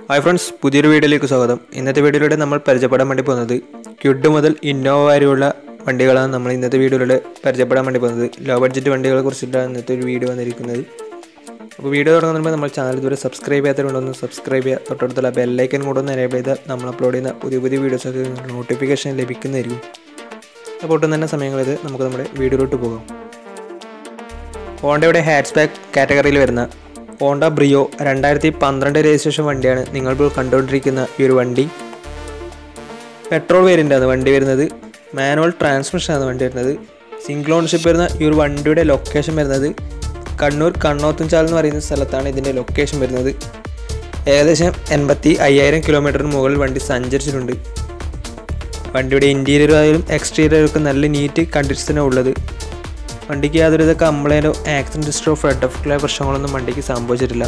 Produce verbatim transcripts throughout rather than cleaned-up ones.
Hi friends, പുതിയൊരു വീഡിയോയിലേക്ക് സ്വാഗതം. ഇന്നത്തെ വീഡിയോയിലൂടെ നമ്മൾ പരിചയപ്പെടാൻ വേണ്ടി പോകുന്നത് ക്വിഡ് മുതൽ ഇന്നോവ വരെയുള്ള വണ്ടികളാണ് നമ്മൾ ഇന്നത്തെ വീഡിയോയിലൂടെ പരിചയപ്പെടാൻ വേണ്ടി പോകുന്നത്. ലോ ബഡ്ജറ്റ് വണ്ടികളെ കുറിച്ചിട്ടാണ് ഇന്നത്തെ ഒരു വീഡിയോ വന്നിരിക്കുന്നത്. അപ്പോൾ വീഡിയോ തുടങ്ങുന്നതിന് മുമ്പ് നമ്മൾ ചാനൽ ഇതുവരെ സബ്സ്ക്രൈബ് ചെയ്യാത്തവരുണ്ടെന്ന് സബ്സ്ക്രൈബ് ചെയ്യുക. തൊട്ടടുത്തുള്ള ബെൽ ഐക്കൺ കൂടെ ഒന്ന് എനേബിൾ ചെയ്താൽ നമ്മൾ അപ്ലോഡ് ചെയ്യുന്ന പുതിയ പുതിയ വീഡിയോസൊക്കെ നോട്ടിഫിക്കേഷൻ ലഭിക്കുന്നതായിരിക്കും. അപ്പോൾ ഒട്ടും തന്നെ സമയങ്ങളിത് നമുക്ക് നമ്മുടെ വീഡിയോയിലോട്ട് പോകാം. ഹോണ്ടയുടെ ഹാച്ച്ബാക്ക് കാറ്റഗറിയിൽ വരുന്ന ഹോണ്ട ബ്രിയോ രണ്ടായിരത്തി പന്ത്രണ്ട് രജിസ്ട്രേഷൻ വണ്ടിയാണ് നിങ്ങളിപ്പോൾ കണ്ടുകൊണ്ടിരിക്കുന്ന ഈ ഒരു വണ്ടി. പെട്രോൾ വേരിയൻ്റാണ് വണ്ടി വരുന്നത്. മാനുവൽ ട്രാൻസ്മിഷനാണ് വണ്ടി വരുന്നത്. സിംഗിൾ ഓണർഷിപ്പ് വരുന്ന ഈ ഒരു വണ്ടിയുടെ ലൊക്കേഷൻ വരുന്നത് കണ്ണൂർ കണ്ണോത്തുംചാൽ എന്ന് പറയുന്ന സ്ഥലത്താണ് ഇതിൻ്റെ ലൊക്കേഷൻ വരുന്നത്. ഏകദേശം എൺപത്തി അയ്യായിരം കിലോമീറ്ററിന് മുകളിൽ വണ്ടി സഞ്ചരിച്ചിട്ടുണ്ട്. വണ്ടിയുടെ ഇൻറ്റീരിയറായാലും എക്സ്റ്റീരിയറൊക്കെ നല്ല നീറ്റ് കണ്ടീഷനാണ് ഉള്ളത്. വണ്ടിക്ക് യാതൊരുവിധ കംപ്ലൈൻറ്റോ ആക്സിഡൻറ്റ് ഹിസ്റ്ററോ ഫ്ലഡ് ഓഫ് ക്ലിയർ പ്രശ്നങ്ങളൊന്നും വണ്ടിക്ക് സംഭവിച്ചിട്ടില്ല.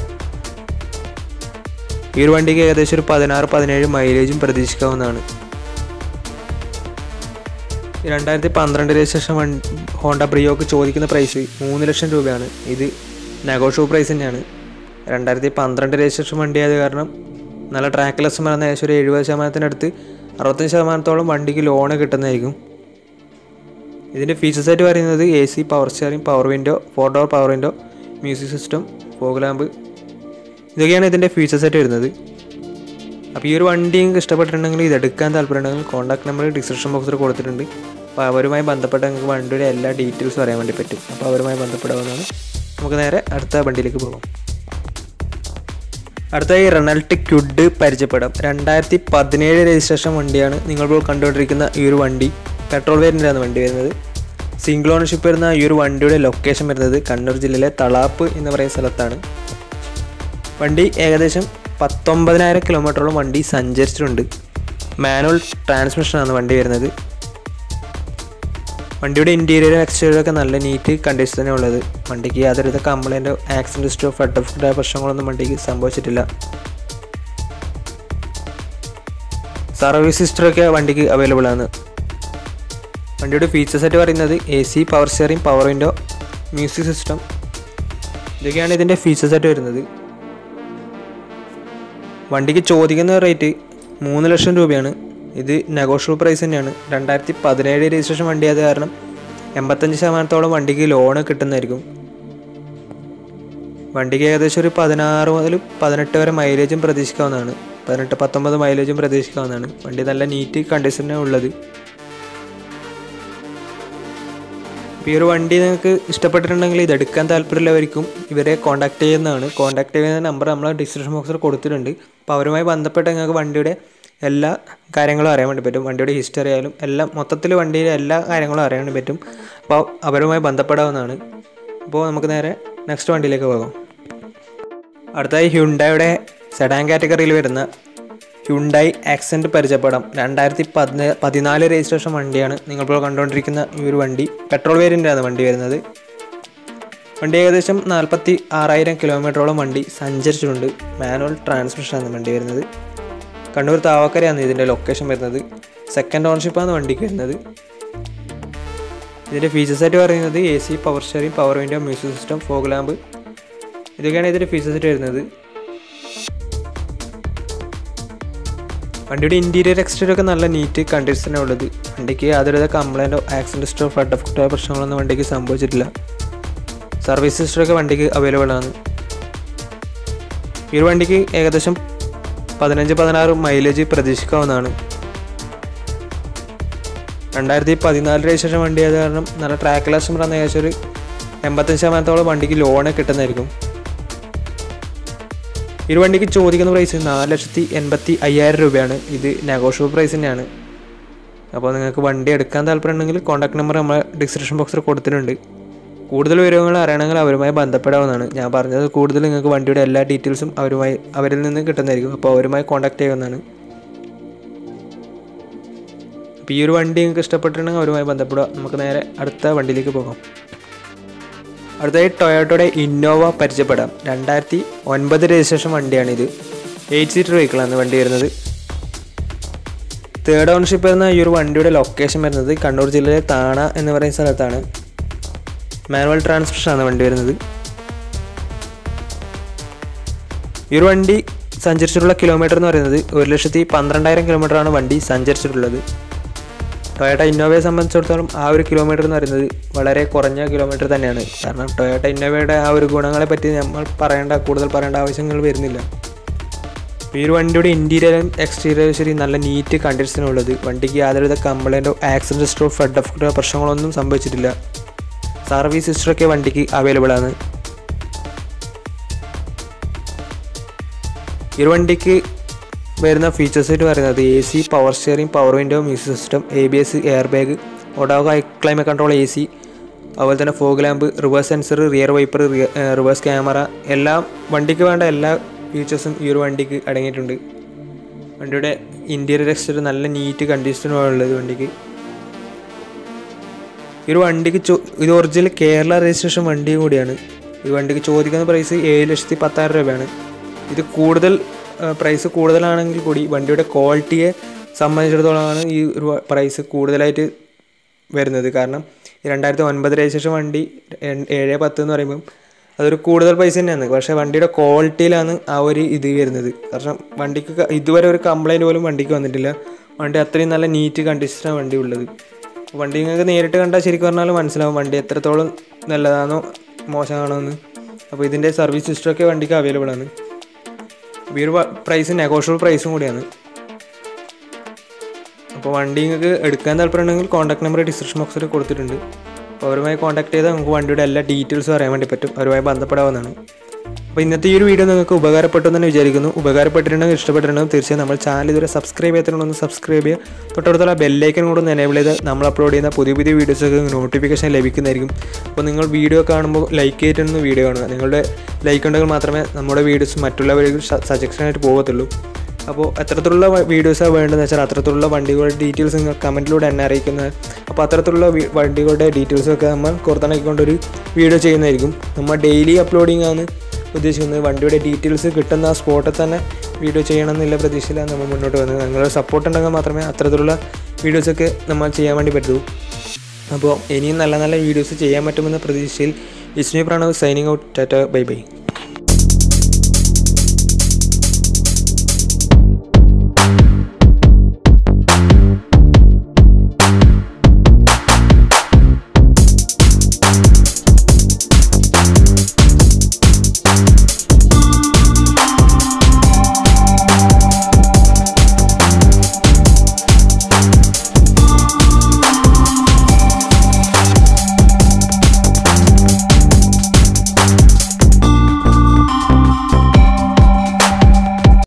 ഈ ഒരു വണ്ടിക്ക് ഏകദേശം ഒരു പതിനാറ് പതിനേഴ് മൈലേജും പ്രതീക്ഷിക്കാവുന്നതാണ്. രണ്ടായിരത്തി പന്ത്രണ്ട് രജിസ്ട്രേഷൻ വണ്ടി ഹോണ്ട ബ്രിയോക്ക് ചോദിക്കുന്ന പ്രൈസ് മൂന്ന് ലക്ഷം രൂപയാണ്. ഇത് നെഗോഷ്യബിൾ പ്രൈസ് തന്നെയാണ്. രണ്ടായിരത്തി പന്ത്രണ്ട് രജിസ്ട്രേഷൻ വണ്ടിയായത് കാരണം നല്ല ട്രാക്ക്ലെസ് പറഞ്ഞ ഏകദേശം ഒരു എഴുപത് ശതമാനത്തിനടുത്ത് അറുപത്തഞ്ച് ശതമാനത്തോളം വണ്ടിക്ക് ലോണ് കിട്ടുന്നതായിരിക്കും. ഇതിൻ്റെ ഫീച്ചേഴ്സ് ആയിട്ട് പറയുന്നത് A C, power steering, power window, four door power window, music system, fog lamp, ഇതൊക്കെയാണ് ഇതിൻ്റെ ഫീച്ചേഴ്സ് ആയിട്ട് വരുന്നത്. അപ്പോൾ ഈ ഒരു വണ്ടി നിങ്ങൾക്ക് ഇഷ്ടപ്പെട്ടിട്ടുണ്ടെങ്കിൽ ഇതെടുക്കാൻ താല്പര്യമുണ്ടെങ്കിൽ കോൺടാക്ട് നമ്പർ ഡിസ്ക്രിപ്ഷൻ ബോക്സിൽ കൊടുത്തിട്ടുണ്ട്. അപ്പോൾ അവരുമായി ബന്ധപ്പെട്ട് നിങ്ങൾക്ക് വണ്ടിയുടെ എല്ലാ ഡീറ്റെയിൽസും അറിയാൻ വേണ്ടി പറ്റും. അപ്പോൾ അവരുമായി ബന്ധപ്പെടാവുന്നതാണ്. നമുക്ക് നേരെ അടുത്ത വണ്ടിയിലേക്ക് പോകാം. അടുത്തായി റെനൾട്ട് ക്വിഡ് പരിചയപ്പെടാം. രണ്ടായിരത്തി പതിനേഴ് രജിസ്ട്രേഷൻ വണ്ടിയാണ് നിങ്ങളിപ്പോൾ കണ്ടുകൊണ്ടിരിക്കുന്ന ഈ ഒരു വണ്ടി. പെട്രോൾ വേരിയൻ്റാണ് വണ്ടി വരുന്നത്. സിംഗിൾ ഓണർഷിപ്പ് വരുന്ന ഈ ഒരു വണ്ടിയുടെ ലൊക്കേഷൻ വരുന്നത് കണ്ണൂർ ജില്ലയിലെ തളാപ്പ് എന്ന് പറയുന്ന സ്ഥലത്താണ്. വണ്ടി ഏകദേശം പത്തൊമ്പതിനായിരം കിലോമീറ്ററോളം വണ്ടി സഞ്ചരിച്ചിട്ടുണ്ട്. മാനുവൽ ട്രാൻസ്മിഷനാണ് വണ്ടി വരുന്നത്. വണ്ടിയുടെ ഇൻറ്റീരിയറും എക്സ്റ്റീരിയറൊക്കെ നല്ല നീറ്റ് കണ്ടീഷൻ തന്നെ ഉള്ളത്. വണ്ടിക്ക് യാതൊരുവിധ കംപ്ലൈൻറ്റോ ആക്സിഡൻറ്റ് ഹിസ്റ്ററോ ഫ്ലഡ് ഓഫ് ക്ലിയർ പ്രശ്നങ്ങളൊന്നും വണ്ടിക്ക് സംഭവിച്ചിട്ടില്ല. സർവീസ് ഹിസ്റ്ററൊക്കെ വണ്ടിക്ക് അവൈലബിൾ ആണ്. വണ്ടിയുടെ ഫീച്ചേഴ്സ് ആയിട്ട് പറയുന്നത് A C, power steering, power window, music system, ഇതൊക്കെയാണ് ഇതിൻ്റെ ഫീച്ചേഴ്സ് ആയിട്ട് വരുന്നത്. വണ്ടിക്ക് ചോദിക്കുന്ന റേറ്റ് മൂന്ന് ലക്ഷം രൂപയാണ്. ഇത് നെഗോഷ്യബിൾ പ്രൈസ് തന്നെയാണ്. രണ്ടായിരത്തി പതിനേഴ് രജിസ്ട്രേഷൻ വണ്ടിയായത് കാരണം എൺപത്തഞ്ച് ശതമാനത്തോളം വണ്ടിക്ക് ലോണ് കിട്ടുന്നതായിരിക്കും. വണ്ടിക്ക് ഏകദേശം ഒരു പതിനാറ് മുതൽ പതിനെട്ട് വരെ മൈലേജും പ്രതീക്ഷിക്കാവുന്നതാണ്. പതിനെട്ട് പത്തൊമ്പത് മൈലേജും പ്രതീക്ഷിക്കാവുന്നതാണ്. വണ്ടി നല്ല നീറ്റ് കണ്ടീഷനാണ് ഉള്ളത്. ഈ ഒരു വണ്ടി നിങ്ങൾക്ക് ഇഷ്ടപ്പെട്ടിട്ടുണ്ടെങ്കിൽ ഇതെടുക്കാൻ താല്പര്യമുള്ളവർക്കും ഇവരെ കോൺടാക്ട് ചെയ്യുന്നതാണ്. കോൺടാക്ട് ചെയ്യുന്ന നമ്പർ നമ്മൾ ഡിസ്ക്രിപ്ഷൻ ബോക്സിൽ കൊടുത്തിട്ടുണ്ട്. അപ്പോൾ അവരുമായി ബന്ധപ്പെട്ട് നിങ്ങൾക്ക് വണ്ടിയുടെ എല്ലാ കാര്യങ്ങളും അറിയാൻ വേണ്ടി പറ്റും. വണ്ടിയുടെ ഹിസ്റ്ററി ആയാലും എല്ലാം മൊത്തത്തിൽ വണ്ടിയുടെ എല്ലാ കാര്യങ്ങളും അറിയാൻ വേണ്ടി പറ്റും. അപ്പോൾ അവരുമായി ബന്ധപ്പെടാവുന്നതാണ്. അപ്പോൾ നമുക്ക് നേരെ നെക്സ്റ്റ് വണ്ടിയിലേക്ക് പോകാം. അടുത്തായി ഹ്യുണ്ടായുടെ സെഡാൻ കാറ്റഗറിയിൽ വരുന്ന ഹ്യുണ്ടായി ആക്സെൻറ്റ് പരിചയപ്പെടാം. രണ്ടായിരത്തി പതിന പതിനാല് രജിസ്ട്രേഷൻ വണ്ടിയാണ് നിങ്ങളിപ്പോൾ കണ്ടുകൊണ്ടിരിക്കുന്ന ഈ ഒരു വണ്ടി. പെട്രോൾ വേരിയൻ്റാണ് വണ്ടി വരുന്നത്. വണ്ടി ഏകദേശം നാൽപ്പത്തി ആറായിരം കിലോമീറ്ററോളം വണ്ടി സഞ്ചരിച്ചിട്ടുണ്ട്. മാനുവൽ ട്രാൻസ്മിഷനാണ് വണ്ടി വരുന്നത്. കണ്ണൂർ താവക്കരയാണ് ഇതിൻ്റെ ലൊക്കേഷൻ വരുന്നത്. സെക്കൻഡ് ഓണർഷിപ്പാണ് വണ്ടിക്ക് വരുന്നത്. ഇതിൻ്റെ ഫീച്ചേഴ്സ് ആയിട്ട് പറയുന്നത് A C, power steering, power window, music system, fog lamp, ഇതൊക്കെയാണ് ഇതിൻ്റെ ഫീച്ചേഴ്സ് ആയിട്ട് വരുന്നത്. വണ്ടിയുടെ ഇൻറ്റീരിയർ എക്സ്റ്റീരിയർ ഒക്കെ നല്ല നീറ്റ് കണ്ടീഷനാണ് ഉള്ളത്. വണ്ടിക്ക് യാതൊരുവിധ കംപ്ലൈൻറ്റോ ആക്സിഡൻറ്റ് ഹിസ്റ്ററോ ഫ്ലഡ് ഓഫ് ക്ലിയർ പ്രശ്നങ്ങളൊന്നും വണ്ടിക്ക് സംഭവിച്ചിട്ടില്ല. സർവീസ് ഹിസ്റ്ററൊക്കെ വണ്ടിക്ക് അവൈലബിൾ ആണ്. ഈ ഒരു വണ്ടിക്ക് ഏകദേശം പതിനഞ്ച് പതിനാറ് മൈലേജ് പ്രതീക്ഷിക്കാവുന്നതാണ്. രണ്ടായിരത്തി പതിനാല് രജിസ്ട്രേഷൻ വണ്ടി ആയത് കാരണം നല്ല ട്രാക്ക് ലാസ്റ്റ് പറഞ്ഞ ഏകദേശം ഒരു എൺപത്തഞ്ച് ശതമാനത്തോളം വണ്ടിക്ക് ലോണ് കിട്ടുന്നതായിരിക്കും. ഈ ഒരു വണ്ടിക്ക് ചോദിക്കുന്ന പ്രൈസ് നാല് ലക്ഷത്തി എൺപത്തി അയ്യായിരം രൂപയാണ്. ഇത് നെഗോഷ്യബിൾ പ്രൈസ് തന്നെയാണ്. അപ്പോൾ നിങ്ങൾക്ക് വണ്ടി എടുക്കാൻ താല്പര്യമുണ്ടെങ്കിൽ കോൺടാക്ട് നമ്പർ നമ്മൾ ഡിസ്ക്രിപ്ഷൻ ബോക്സിൽ കൊടുത്തിട്ടുണ്ട്. കൂടുതൽ വിവരങ്ങൾ അറിയണമെങ്കിൽ അവരുമായി ബന്ധപ്പെടാവുന്നതാണ്. ഞാൻ പറഞ്ഞത് കൂടുതൽ നിങ്ങൾക്ക് വണ്ടിയുടെ എല്ലാ ഡീറ്റെയിൽസും അവരുമായി അവരിൽ നിന്ന് കിട്ടുന്നതായിരിക്കും. അപ്പോൾ അവരുമായി കോൺടാക്ട് ചെയ്യാവുന്നതാണ്. അപ്പോൾ ഈ ഒരു വണ്ടി നിങ്ങൾക്ക് ഇഷ്ടപ്പെട്ടിട്ടുണ്ടെങ്കിൽ അവരുമായി ബന്ധപ്പെടുക. നമുക്ക് നേരെ അടുത്ത വണ്ടിയിലേക്ക് പോകാം. അടുത്തായി ടൊയോട്ടയുടെ ഇന്നോവ പരിചയപ്പെടാം. രണ്ടായിരത്തി ഒൻപത് രജിസ്ട്രേഷൻ വണ്ടിയാണിത്. എയ്റ്റ് സീറ്റർ വെഹിക്കിളാണ് വണ്ടി വരുന്നത്. തേർഡ് ഓണർഷിപ്പ് വരുന്ന ഈ ഒരു വണ്ടിയുടെ ലൊക്കേഷൻ വരുന്നത് കണ്ണൂർ ജില്ലയിലെ താണ എന്ന് പറയുന്ന സ്ഥലത്താണ്. മാനുവൽ ട്രാൻസ്മിഷനാണ് വണ്ടി വരുന്നത്. ഈ ഒരു വണ്ടി സഞ്ചരിച്ചിട്ടുള്ള കിലോമീറ്റർ എന്ന് പറയുന്നത് ഒരു ലക്ഷത്തി പന്ത്രണ്ടായിരം കിലോമീറ്ററാണ് വണ്ടി സഞ്ചരിച്ചിട്ടുള്ളത്. ടൊയോട്ട ഇന്നോവയെ സംബന്ധിച്ചിടത്തോളം ആ ഒരു കിലോമീറ്റർ എന്ന് പറയുന്നത് വളരെ കുറഞ്ഞ കിലോമീറ്റർ തന്നെയാണ്. കാരണം ടൊയോട്ട ഇന്നോവയുടെ ആ ഒരു ഗുണങ്ങളെ പറ്റി നമ്മൾ പറയേണ്ട കൂടുതൽ പറയേണ്ട ആവശ്യങ്ങൾ വരുന്നില്ല. ഈ ഒരു വണ്ടിയുടെ ഇൻറ്റീരിയറും എക്സ്റ്റീരിയറും ശരി നല്ല നീറ്റ് കണ്ടീഷനുള്ളത്. വണ്ടിക്ക് യാതൊരുവിധ കംപ്ലൈൻറ്റോ ആക്സിഡൻറ്റ് ഹിസ്റ്ററോ ഫ്ലഡ് ഓഫ് പ്രശ്നങ്ങളൊന്നും സംഭവിച്ചിട്ടില്ല. സർവീസ് ഹിസ്റ്ററൊക്കെ വണ്ടിക്ക് അവൈലബിൾ ആണ്. ഈ ഒരു വണ്ടിക്ക് വരുന്ന ഫീച്ചേഴ്സ് ആയിട്ട് പറയുന്നത് A C, power steering, power window, music system, A B S, air bag, auto climate control, A C, അതുപോലെ തന്നെ fog lamp, reverse sensor, rear wiper, reverse camera, എല്ലാം വണ്ടിക്ക് വേണ്ട എല്ലാ ഫീച്ചേഴ്സും ഈ ഒരു വണ്ടിക്ക് അടങ്ങിയിട്ടുണ്ട്. വണ്ടിയുടെ ഇൻറ്റീരിയർ എക്സ്റ്റീരിയർ നല്ല നീറ്റ് കണ്ടീഷനുള്ളത് വണ്ടിക്ക്. ഈ ഒരു വണ്ടിക്ക് ചോ ഇത് ഒറിജിനൽ കേരള രജിസ്ട്രേഷൻ വണ്ടിയും കൂടിയാണ്. ഈ വണ്ടിക്ക് ചോദിക്കുന്ന പ്രൈസ് ഏഴ് ലക്ഷത്തി പത്തായിരം രൂപയാണ്. ഇത് കൂടുതൽ പ്രൈസ് കൂടുതലാണെങ്കിൽ കൂടി വണ്ടിയുടെ ക്വാളിറ്റിയെ സംബന്ധിച്ചിടത്തോളമാണ് ഈ ഒരു പ്രൈസ് കൂടുതലായിട്ട് വരുന്നത്. കാരണം രണ്ടായിരത്തി ഒൻപത് രജിസ്ട്രേഷൻ വണ്ടി ഏഴ് പത്ത് എന്ന് പറയുമ്പം അതൊരു കൂടുതൽ പൈസ തന്നെയാണ്. പക്ഷേ വണ്ടിയുടെ ക്വാളിറ്റിയിലാണ് ആ ഒരു ഇത് വരുന്നത്. കാരണം വണ്ടിക്ക് ഇതുവരെ ഒരു കംപ്ലൈൻറ്റ് പോലും വണ്ടിക്ക് വന്നിട്ടില്ല. വണ്ടി അത്രയും നല്ല നീറ്റ് കണ്ടീഷനാണ് വണ്ടി ഉള്ളത്. വണ്ടി നിങ്ങൾക്ക് നേരിട്ട് കണ്ടാൽ ശരിക്കും പറഞ്ഞാൽ മനസ്സിലാവും വണ്ടി എത്രത്തോളം നല്ലതാണോ മോശമാണോ എന്ന്. അപ്പോൾ ഇതിൻ്റെ സർവീസ് ഹിസ്റ്ററൊക്കെ വണ്ടിക്ക് അവൈലബിൾ ആണ്. ഈ ഒരു പ്രൈസ് നെഗോഷ്യബിൾ പ്രൈസും കൂടിയാണ്. അപ്പോൾ വണ്ടി നിങ്ങൾക്ക് എടുക്കാൻ താല്പര്യമുണ്ടെങ്കിൽ കോൺടാക്ട് നമ്പർ ഡിസ്ക്രിപ്ഷൻ ബോക്സിൽ കൊടുത്തിട്ടുണ്ട്. അപ്പോൾ അവരുമായി കോൺടാക്ട് ചെയ്താൽ നമുക്ക് വണ്ടിയുടെ എല്ലാ ഡീറ്റെയിൽസും അറിയാൻ വേണ്ടി പറ്റും. അവരുമായി ബന്ധപ്പെടാവുന്നതാണ്. അപ്പോൾ ഇന്നത്തെ ഈ ഒരു വീഡിയോ നിങ്ങൾക്ക് ഉപകാരപ്പെട്ടു എന്ന് തന്നെ വിചാരിക്കുന്നു. ഉപകാരപ്പെട്ടിട്ടുണ്ടെങ്കിൽ ഇഷ്ടപ്പെട്ടിട്ടുണ്ടെങ്കിൽ തീർച്ചയായും നമ്മൾ ചാനൽ ഇതുവരെ സബ്സ്ക്രൈബ് ചെയ്തിട്ടുണ്ടെന്ന് സബ്സ്ക്രൈബ് ചെയ്യുക. തൊട്ടടുത്തുള്ള ബെല്ലൈക്കൻ കൂടെ ഒന്ന് എനേബിൾ ചെയ്ത് നമ്മൾ അപ്ലോഡ് ചെയ്യുന്ന പുതിയ പുതിയ വീഡിയോസൊക്കെ നോട്ടിഫിക്കേഷൻ ലഭിക്കുന്നതായിരിക്കും. അപ്പോൾ നിങ്ങൾ വീഡിയോ കാണുമ്പോൾ ലൈക്ക് ചെയ്തിട്ടൊന്ന് വീഡിയോ കാണുക. നിങ്ങളുടെ ലൈക്ക് ഉണ്ടെങ്കിൽ മാത്രമേ നമ്മുടെ വീഡിയോസ് മറ്റുള്ളവർക്ക് സജഷനായിട്ട് പോകത്തുള്ളൂ. അപ്പോൾ എത്രത്തിലുള്ള വീഡിയോസാണ് വേണ്ടതെന്ന് വെച്ചാൽ അത്തരത്തിലുള്ള വണ്ടികളുടെ ഡീറ്റെയിൽസ് നിങ്ങൾ കമൻറ്റിലൂടെ എന്നെ അറിയിക്കുന്നത്. അപ്പോൾ അത്തരത്തിലുള്ള വണ്ടികളുടെ ഡീറ്റെയിൽസൊക്കെ നമ്മൾ പുറത്തിറക്കിക്കൊണ്ടൊരു വീഡിയോ ചെയ്യുന്നതായിരിക്കും. നമ്മൾ ഡെയിലി അപ്ലോഡിംഗ് ആണ് ഉദ്ദേശിക്കുന്നത്. വണ്ടിയുടെ ഡീറ്റെയിൽസ് കിട്ടുന്ന ആ സ്പോട്ടിൽ തന്നെ വീഡിയോ ചെയ്യണമെന്നില്ല പ്രതീക്ഷയിലാണ് നമ്മൾ മുന്നോട്ട് വന്നത്. നിങ്ങളുടെ സപ്പോർട്ട് ഉണ്ടെങ്കിൽ മാത്രമേ അത്തരത്തിലുള്ള വീഡിയോസൊക്കെ നമ്മൾ ചെയ്യാൻ വേണ്ടി പറ്റൂ. അപ്പോൾ ഇനിയും നല്ല നല്ല വീഡിയോസ് ചെയ്യാൻ പറ്റുമെന്ന പ്രതീക്ഷയിൽ it's me Pranav signing out. Tata, bye by.